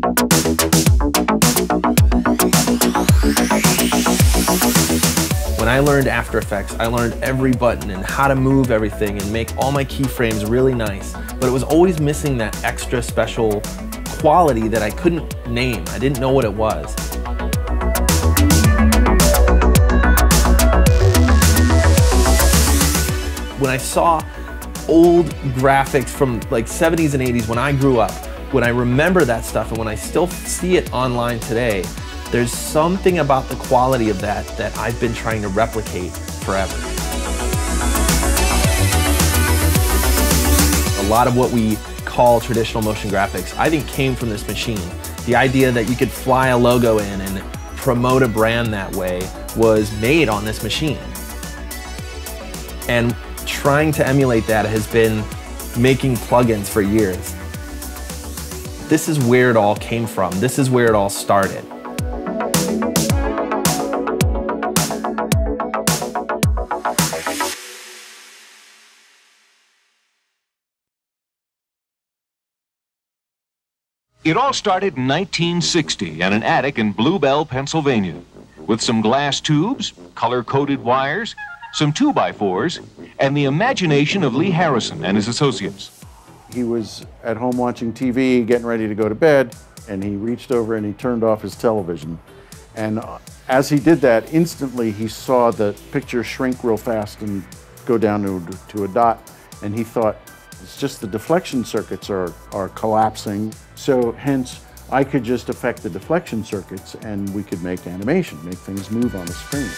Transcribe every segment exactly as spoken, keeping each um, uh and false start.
When I learned After Effects, I learned every button and how to move everything and make all my keyframes really nice. But it was always missing that extra special quality that I couldn't name. I didn't know what it was. When I saw old graphics from like seventies and eighties when I grew up, when I remember that stuff and when I still see it online today, there's something about the quality of that that I've been trying to replicate forever. A lot of what we call traditional motion graphics, I think came from this machine. The idea that you could fly a logo in and promote a brand that way was made on this machine. And trying to emulate that has been making plugins for years. This is where it all came from. This is where it all started. It all started in nineteen sixty in an attic in Bluebell, Pennsylvania, with some glass tubes, color-coded wires, some two by fours, and the imagination of Lee Harrison and his associates. He was at home watching T V, getting ready to go to bed, and he reached over and he turned off his television. And as he did that, instantly he saw the picture shrink real fast and go down to, to a dot, and he thought, it's just the deflection circuits are, are collapsing, so hence I could just affect the deflection circuits and we could make animation, make things move on the screen.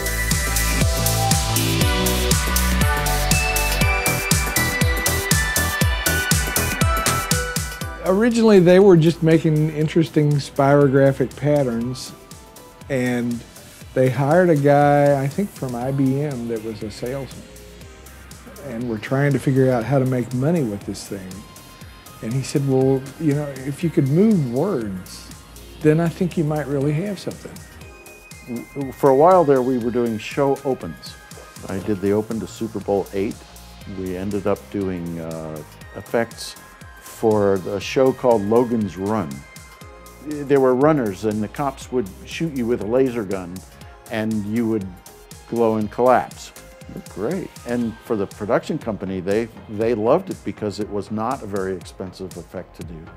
Originally they were just making interesting spirographic patterns, and they hired a guy, I think from I B M, that was a salesman. And we're trying to figure out how to make money with this thing. And he said, well, you know, if you could move words, then I think you might really have something. For a while there, we were doing show opens. I did the open to Super Bowl eight. We ended up doing uh, effects for a show called Logan's Run. There were runners, and the cops would shoot you with a laser gun, and you would glow and collapse. Great. And for the production company, they, they loved it because it was not a very expensive effect to do.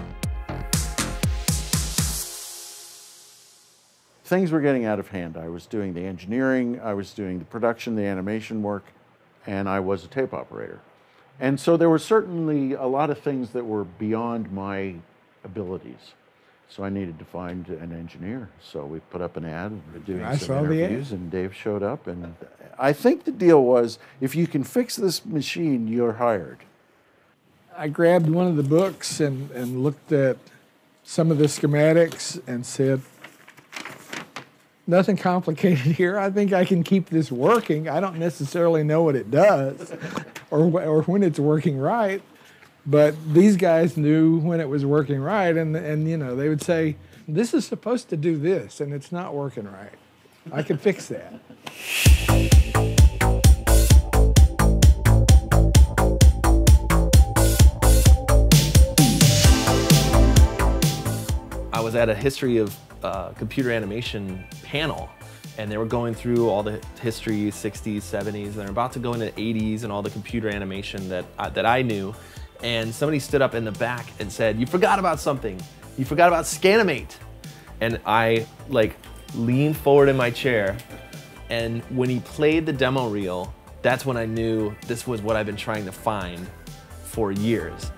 Things were getting out of hand. I was doing the engineering, I was doing the production, the animation work, and I was a tape operator. And so there were certainly a lot of things that were beyond my abilities. So I needed to find an engineer. So we put up an ad, we were doing I some saw the interviews, ad. and Dave showed up. And I think the deal was, if you can fix this machine, you're hired. I grabbed one of the books and, and looked at some of the schematics and said, nothing complicated here. I think I can keep this working. I don't necessarily know what it does or, or when it's working right. But these guys knew when it was working right, and, and you know, they would say, this is supposed to do this, and it's not working right. I can fix that. I was at a history of uh, computer animation panel, and they were going through all the history, sixties, seventies, and they're about to go into the eighties and all the computer animation that I, that I knew. And somebody stood up in the back and said, you forgot about something. You forgot about Scanimate. And I like leaned forward in my chair, and when he played the demo reel, that's when I knew this was what I've been trying to find for years.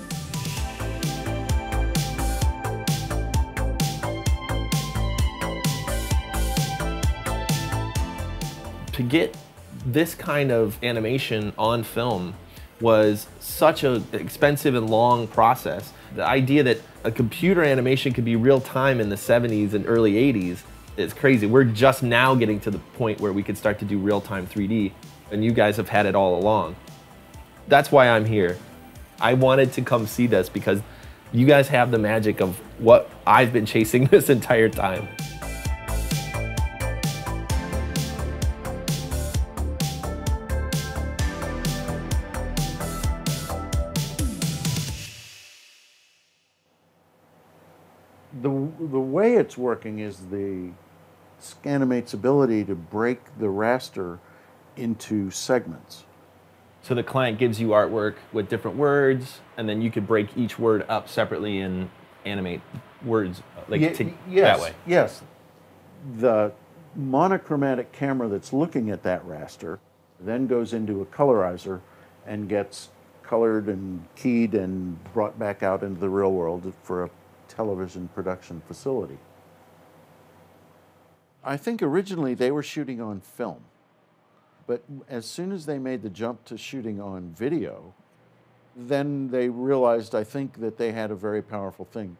To get this kind of animation on film was such an expensive and long process. The idea that a computer animation could be real time in the seventies and early eighties is crazy. We're just now getting to the point where we could start to do real time three D, and you guys have had it all along. That's why I'm here. I wanted to come see this because you guys have the magic of what I've been chasing this entire time. The, the way it's working is the Scanimate's ability to break the raster into segments. So the client gives you artwork with different words, and then you could break each word up separately and animate words like Ye- to, yes, that way. Yes. The monochromatic camera that's looking at that raster then goes into a colorizer and gets colored and keyed and brought back out into the real world for a television production facility. I think originally they were shooting on film, but as soon as they made the jump to shooting on video, then they realized, I think, that they had a very powerful thing.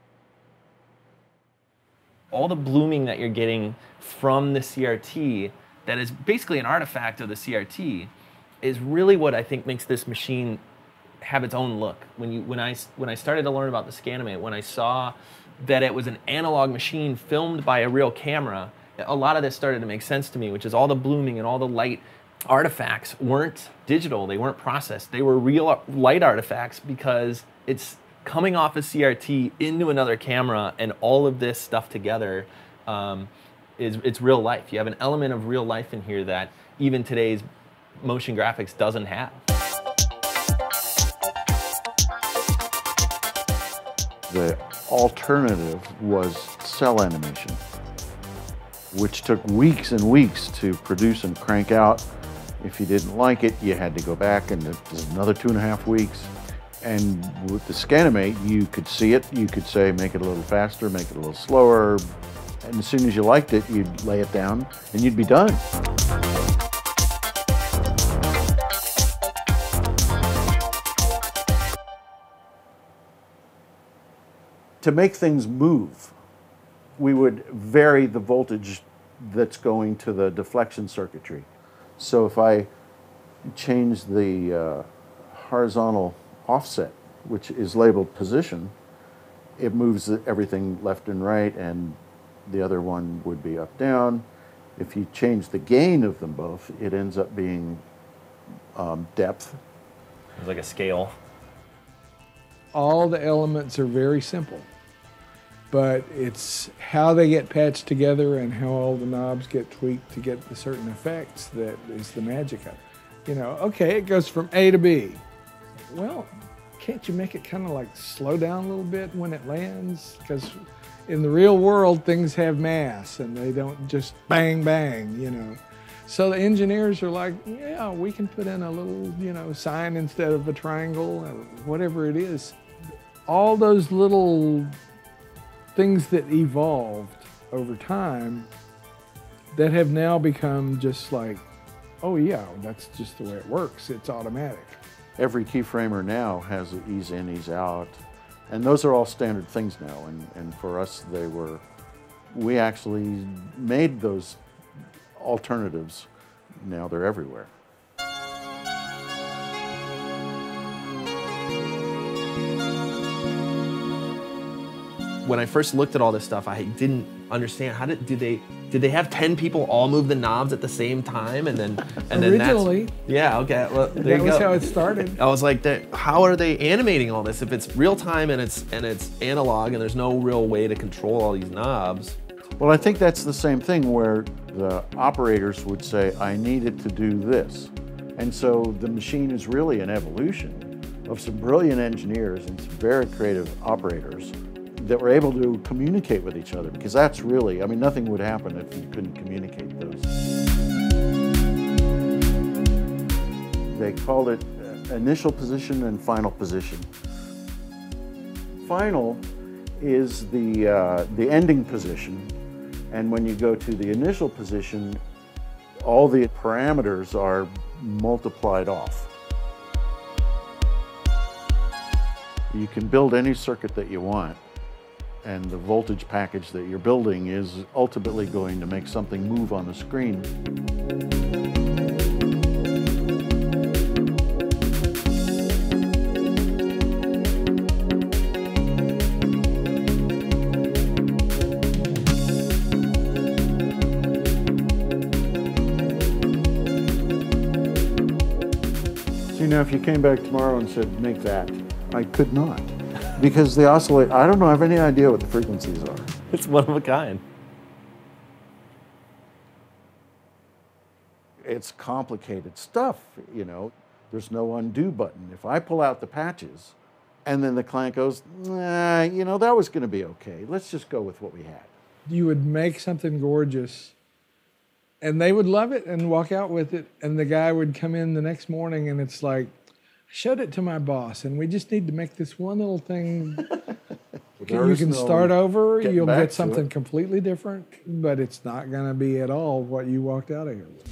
All the blooming that you're getting from the C R T, that is basically an artifact of the C R T, is really what I think makes this machine have its own look. When you, when I, when I started to learn about the Scanimate, when I saw that it was an analog machine filmed by a real camera, a lot of this started to make sense to me, which is all the blooming and all the light artifacts weren't digital, they weren't processed, they were real light artifacts because it's coming off a C R T into another camera, and all of this stuff together um, is it's real life. You have an element of real life in here that even today's motion graphics doesn't have. The alternative was cell animation, which took weeks and weeks to produce and crank out. If you didn't like it, you had to go back, and it was another two and a half weeks. And with the Scanimate, you could see it, you could say, make it a little faster, make it a little slower, and as soon as you liked it, you'd lay it down, and you'd be done. To make things move, we would vary the voltage that's going to the deflection circuitry. So if I change the uh, horizontal offset, which is labeled position, it moves everything left and right, and the other one would be up down. If you change the gain of them both, it ends up being um, depth. It's like a scale. All the elements are very simple, but it's how they get patched together and how all the knobs get tweaked to get the certain effects that is the magic of it. You know, okay, it goes from A to B. Well, can't you make it kind of like slow down a little bit when it lands? Because in the real world, things have mass and they don't just bang, bang, you know. So the engineers are like, yeah, we can put in a little, you know, sign instead of a triangle, or whatever it is. All those little things that evolved over time that have now become just like, oh yeah, that's just the way it works. It's automatic. Every keyframer now has an ease in, ease out, and those are all standard things now. And, and for us, they were, we actually made those alternatives. Now they're everywhere. When I first looked at all this stuff, I didn't understand how did did they did they have ten people all move the knobs at the same time, and then and then originally that's, yeah, okay, well, there that you was go. how it started. I was like, how are they animating all this if it's real time and it's and it's analog and there's no real way to control all these knobs? Well, I think that's the same thing where the operators would say, I need it to do this. And so the machine is really an evolution of some brilliant engineers and some very creative operators that were able to communicate with each other, because that's really, I mean, nothing would happen if you couldn't communicate those. They called it initial position and final position. Final is the, uh, the ending position, and when you go to the initial position, all the parameters are multiplied off. You can build any circuit that you want, and the voltage package that you're building is ultimately going to make something move on the screen. So, you know, if you came back tomorrow and said, make that, I could not. Because they oscillate. I don't know, I have any idea what the frequencies are. It's one of a kind. It's complicated stuff, you know. There's no undo button. If I pull out the patches and then the client goes, nah, you know, that was going to be okay. Let's just go with what we had. You would make something gorgeous and they would love it and walk out with it. And the guy would come in the next morning and it's like, I showed it to my boss and we just need to make this one little thing. You can no start over, getting you'll back get to something it. completely different, but it's not going to be at all what you walked out of here with.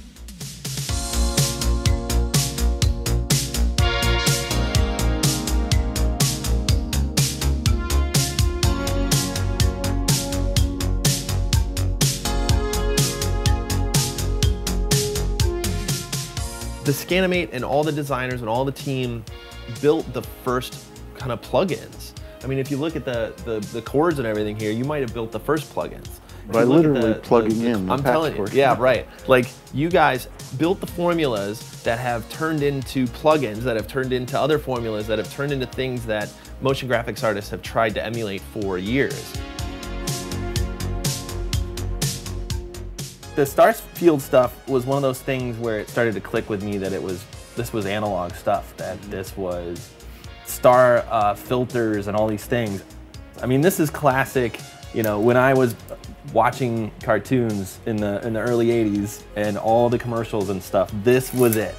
The Scanimate and all the designers and all the team built the first kind of plugins. I mean, if you look at the, the, the chords and everything here, you might have built the first plugins. If By you look at literally the- plugging the- in the I'm patch telling you, chord. yeah, right. Like, you guys built the formulas that have turned into plugins, that have turned into other formulas, that have turned into things that motion graphics artists have tried to emulate for years. The Starfield stuff was one of those things where it started to click with me that it was, this was analog stuff, that this was star uh, filters and all these things. I mean, this is classic, you know, when I was watching cartoons in the, in the early eighties and all the commercials and stuff, this was it.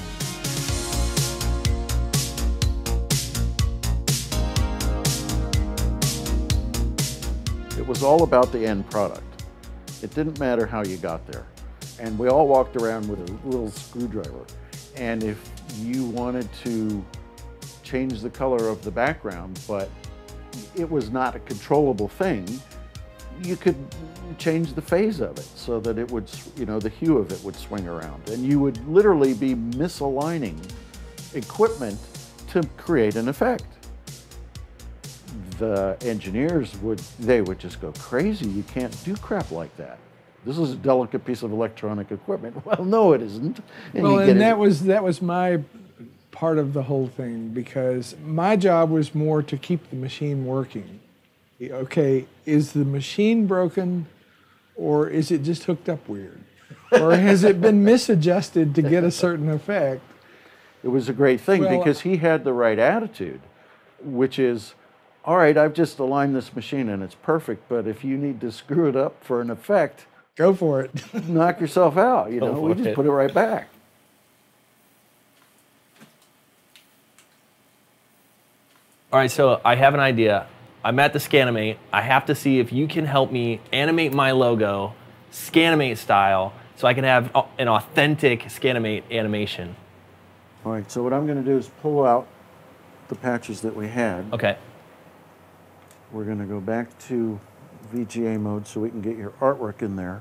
It was all about the end product. It didn't matter how you got there. And we all walked around with a little screwdriver. And if you wanted to change the color of the background, but it was not a controllable thing, you could change the phase of it so that it would, you know, the hue of it would swing around. And you would literally be misaligning equipment to create an effect. The engineers would, they would just go crazy. You can't do crap like that. This is a delicate piece of electronic equipment. Well, no, it isn't. And Well, you get and it- that was, that was my part of the whole thing, because my job was more to keep the machine working. Okay, is the machine broken, or is it just hooked up weird? Or has it been misadjusted to get a certain effect? It was a great thing Well, because he had the right attitude, which is, all right, I've just aligned this machine and it's perfect, but if you need to screw it up for an effect, Go for it. knock yourself out, you Go know, for we just it. put it right back. All right, so I have an idea. I'm at the Scanimate. I have to see if you can help me animate my logo, Scanimate style, so I can have an authentic Scanimate animation. All right, so what I'm going to do is pull out the patches that we had. Okay. We're going to go back to V G A mode so we can get your artwork in there.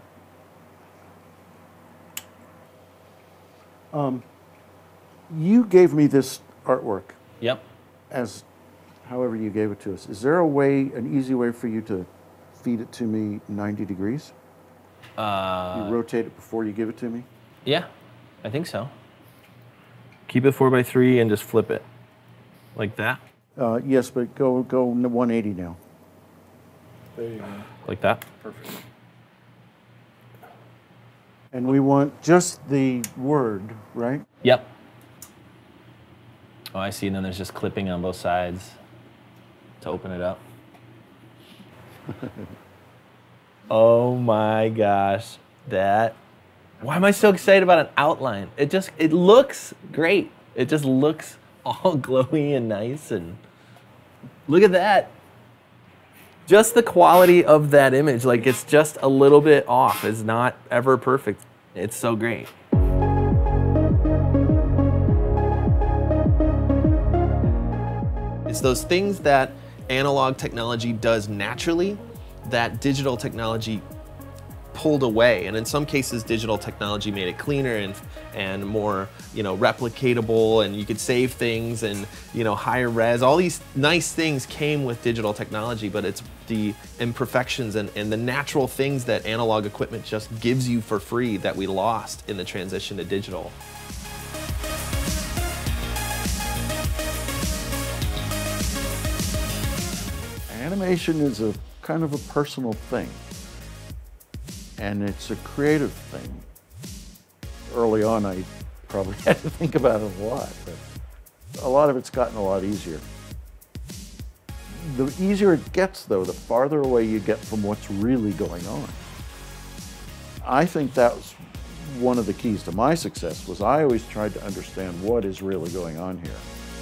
Um, you gave me this artwork Yep. as however you gave it to us. Is there a way, an easy way for you to feed it to me ninety degrees? Uh, You rotate it before you give it to me? yeah, I think so. Keep it four by three and just flip it like that. Uh, yes, but go go one eighty now. There you go. Like that. Perfect. And we want just the word, right? Yep. Oh, I see. And then there's just clipping on both sides to open it up. Oh my gosh. That. Why am I so excited about an outline? It just, it looks great. It just looks all glowy and nice. And look at that. Just the quality of that image, like it's just a little bit off. It's not ever perfect. It's so great. It's those things that analog technology does naturally that digital technology pulled away. And in some cases, digital technology made it cleaner and, and more, you know, replicatable, and you could save things and, you know, higher res. All these nice things came with digital technology, but it's the imperfections and, and the natural things that analog equipment just gives you for free that we lost in the transition to digital. Animation is a kind of a personal thing, and it's a creative thing. Early on, I probably had to think about it a lot, but a lot of it's gotten a lot easier. The easier it gets, though, the farther away you get from what's really going on. I think that was one of the keys to my success, was I always tried to understand what is really going on here.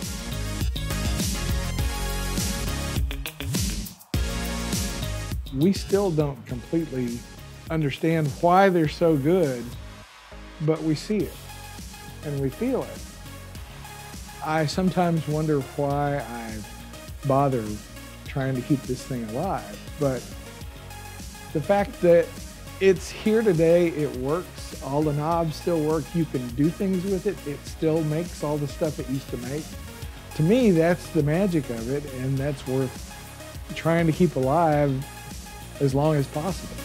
We still don't completely understand why they're so good, but we see it and we feel it. I sometimes wonder why I bother trying to keep this thing alive, but the fact that it's here today, it works, all the knobs still work, you can do things with it, it still makes all the stuff it used to make. To me, that's the magic of it, and that's worth trying to keep alive as long as possible.